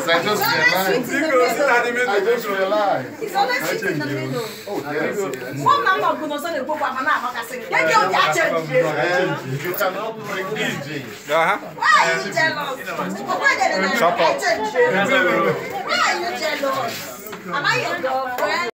Yes, I just realized. I just realized. It's always sweet in the middle. Oh, yes. One man of goodness on the book of an hour. You cannot bring DJ. Why are you jealous? Why are you jealous? Am I your girlfriend?